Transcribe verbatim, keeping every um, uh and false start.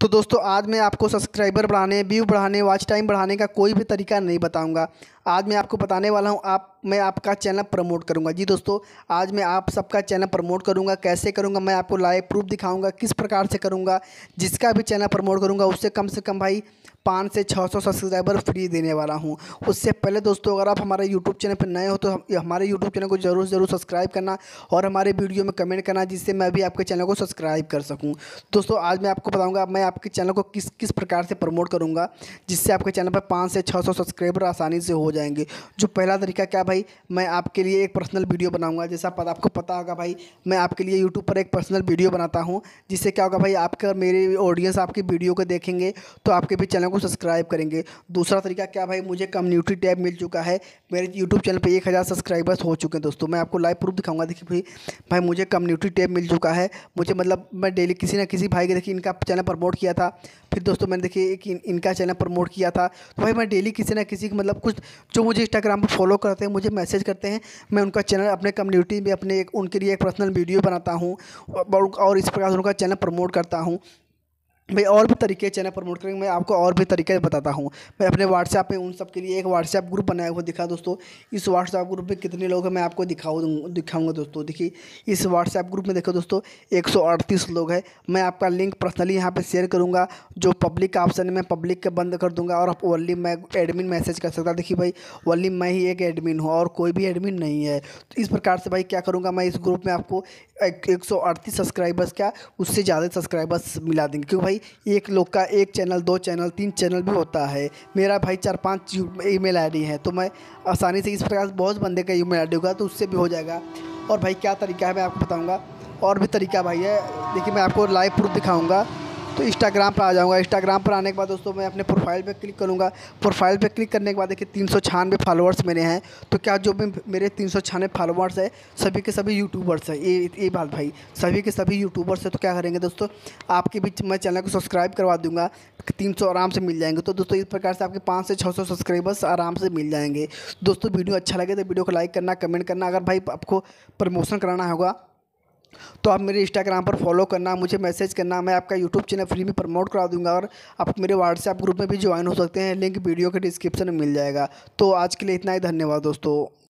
तो दोस्तों आज मैं आपको सब्सक्राइबर बढ़ाने, व्यू बढ़ाने, वॉच टाइम बढ़ाने का कोई भी तरीका नहीं बताऊंगा। आज मैं आपको बताने वाला हूं आप मैं आपका चैनल प्रमोट करूंगा। जी दोस्तों, आज मैं आप सबका चैनल प्रमोट करूंगा। कैसे करूंगा मैं आपको लाइव प्रूफ दिखाऊंगा, किस प्रकार से करूंगा। जिसका भी चैनल प्रमोट करूंगा उससे कम से कम भाई पाँच से छः सौ सब्सक्राइबर फ्री देने वाला हूं। उससे पहले दोस्तों, अगर आप हमारे यूट्यूब चैनल पर नए हो तो हम- हमारे यूट्यूब चैनल को जरूर जरूर सब्सक्राइब करना और हमारे वीडियो में कमेंट करना, जिससे मैं भी आपके चैनल को सब्सक्राइब कर सकूं। दोस्तों आज मैं आपको बताऊंगा मैं आपके चैनल को किस किस प्रकार से प्रमोट करूंगा, जिससे आपके चैनल पर पाँच से छः सौ सब्सक्राइबर आसानी से हो जाएंगे। जो पहला तरीका क्या भाई, मैं आपके लिए एक पर्सनल वीडियो बनाऊंगा। जैसा पता आपको पता होगा भाई, मैं आपके लिए यूट्यूब पर एक पर्सनल वीडियो बनाता हूं, जिससे क्या होगा भाई, आपका मेरे ऑडियंस आपकी वीडियो को देखेंगे तो आपके भी चैनल को सब्सक्राइब करेंगे। दूसरा तरीका क्या भाई, मुझे कम्युनिटी टैब मिल चुका है। मेरे यूट्यूब चैनल पे एक हज़ार सब्सक्राइबर्स हो चुके हैं दोस्तों। मैं आपको लाइव प्रूफ दिखाऊंगा। देखिए भाई भाई मुझे कम्युनिटी टैब मिल चुका है। मुझे मतलब मैं डेली किसी ना किसी भाई के देखिए इनका चैनल प्रमोट किया था, फिर दोस्तों मैंने देखिए एक इन, इनका चैनल प्रमोट किया था। तो भाई मैं डेली किसी ना किसी की मतलब कुछ जो मुझे इंस्टाग्राम पर फॉलो करते हैं, मुझे मैसेज करते हैं, मैं उनका चैनल अपने कम्युनिटी में अपने एक उनके लिए एक पर्सनल वीडियो बनाता हूँ और और इस प्रकार से उनका चैनल प्रमोट करता हूँ। भाई और भी तरीके चैनल प्रमोट करेंगे, मैं आपको और भी तरीके बताता हूँ। मैं अपने व्हाट्सएप पे उन सब के लिए एक व्हाट्सएप ग्रुप बनाया हुआ दिखा दोस्तों। इस व्हाट्सएप ग्रुप में कितने लोग हैं मैं आपको दिखाऊँ दिखाऊंगा दोस्तों। देखिए इस व्हाट्सएप ग्रुप में देखो दोस्तों, एक सौ अड़तीस लोग हैं। मैं आपका लिंक पर्सनली यहाँ पे शेयर करूँगा। जो पब्लिक का ऑप्शन है मैं पब्लिक का बंद कर दूँगा और आप ओनली मैं एडमिन मैसेज कर सकता। देखिए भाई ओनली मैं ही एक एडमिन हूँ और कोई भी एडमिन नहीं है। तो इस प्रकार से भाई क्या करूँगा, मैं इस ग्रुप में आपको एक एक सौ अड़तीस सब्सक्राइबर्स क्या उससे ज़्यादा सब्सक्राइबर्स मिला देंगे। क्योंकि भाई एक लोग का एक चैनल, दो चैनल, तीन चैनल भी होता है। मेरा भाई चार पांच ईमेल आईडी है, तो मैं आसानी से इस प्रकार से बहुत बंदे का ईमेल आईडी होगा तो उससे भी हो जाएगा। और भाई क्या तरीका है मैं आपको बताऊंगा। और भी तरीका भाई है, देखिए मैं आपको लाइव प्रूफ दिखाऊंगा। तो इंस्टाग्राम पर आ जाऊँगा। इंस्टाग्राम पर आने के बाद दोस्तों मैं अपने प्रोफाइल पे क्लिक करूँगा। प्रोफाइल पे क्लिक करने के बाद देखिए तीन सौ छियानवे फॉलोअर्स मेरे हैं। तो क्या जो भी मेरे तीन सौ छियानवे फॉलोअर्स है सभी के सभी यूट्यूबर्स हैं। ये ये बात भाई, सभी के सभी यूट्यूबर्स हैं। तो क्या करेंगे दोस्तों, आपके भी मैं चैनल को सब्सक्राइब करवा दूँगा, तीन सौ आराम से मिल जाएंगे। तो दोस्तों इस प्रकार से आपके पाँच से छः सौ सब्सक्राइबर्स आराम से मिल जाएंगे। दोस्तों वीडियो अच्छा लगे तो वीडियो को लाइक करना, कमेंट करना। अगर भाई आपको प्रमोशन कराना होगा तो आप मेरे इंस्टाग्राम पर फॉलो करना, मुझे मैसेज करना। मैं आपका यूट्यूब चैनल फ्री में प्रमोट करा दूंगा और आप मेरे व्हाट्सएप ग्रुप में भी ज्वाइन हो सकते हैं। लिंक वीडियो के डिस्क्रिप्शन में मिल जाएगा। तो आज के लिए इतना ही, धन्यवाद दोस्तों।